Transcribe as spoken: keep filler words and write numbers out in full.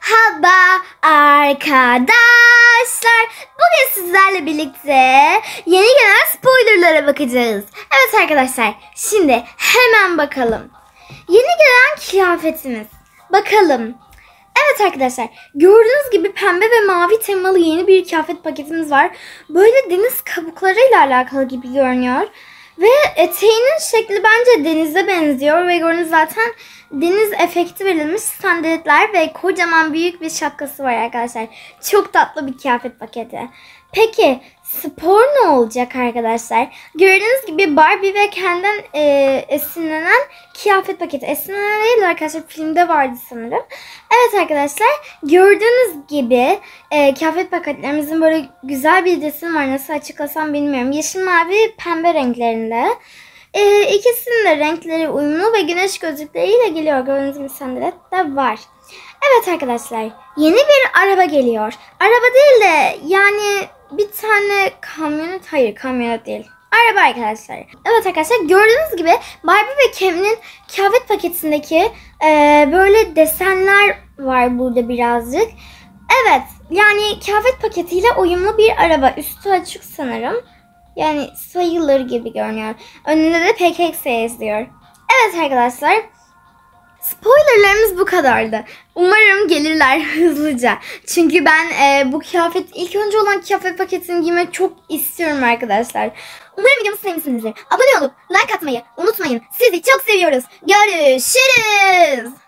Merhaba arkadaşlar. Bugün sizlerle birlikte yeni gelen spoilerlara bakacağız. Evet arkadaşlar, şimdi hemen bakalım. Yeni gelen kıyafetimiz. Bakalım. Evet arkadaşlar, gördüğünüz gibi pembe ve mavi temalı yeni bir kıyafet paketimiz var. Böyle deniz kabuklarıyla alakalı gibi görünüyor. Ve eteğinin şekli bence denize benziyor ve gördüğünüz zaten deniz efekti verilmiş sandaletler ve kocaman büyük bir şapkası var arkadaşlar. Çok tatlı bir kıyafet paketi. Peki spor ne olacak arkadaşlar? Gördüğünüz gibi Barbie ve Ken'den e, esinlenen kıyafet paketi. Esinlenen değil arkadaşlar, filmde vardı sanırım. Evet arkadaşlar, gördüğünüz gibi e, kıyafet paketlerimizin böyle güzel bir resim var. Nasıl açıklasam bilmiyorum. Yeşil, mavi, pembe renklerinde. E, ikisinin de renkleri uyumlu ve güneş gözlükleriyle geliyor. Gördüğünüz gibi sandalet de var. Evet arkadaşlar, yeni bir araba geliyor. Araba değil de yani bir tane kamyonet. Hayır, kamyonet değil. Araba arkadaşlar. Evet arkadaşlar, gördüğünüz gibi Barbie ve Ken'in kıyafet paketindeki e, böyle desenler var burada birazcık. Evet, yani kıyafet paketiyle uyumlu bir araba. Üstü açık sanırım. Yani sayılır gibi görünüyor. Önünde de P K X yazıyor. Evet arkadaşlar, spoilerlarımız bu kadardı. Umarım gelirler hızlıca. Çünkü ben e, bu kıyafet, ilk önce olan kıyafet paketini giymek çok istiyorum arkadaşlar. Umarım videomu sevmişsinizdir. Abone olup like atmayı unutmayın. Sizi çok seviyoruz. Görüşürüz.